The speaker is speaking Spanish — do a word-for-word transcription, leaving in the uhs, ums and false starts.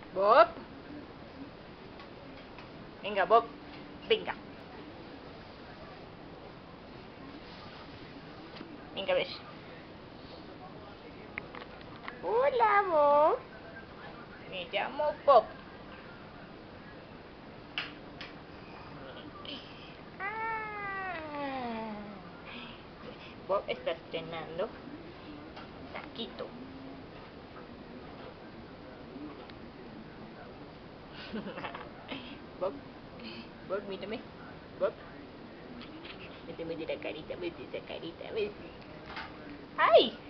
Bob. Venga, Bob. Venga. Venga, a ver. Hola, Bob. Me llamo Bob. Ah. Bob está estrenando taquito. Bob, Bob, mírame. Bob, mírame de la carita, ves esa carita, ves. ¡Ay!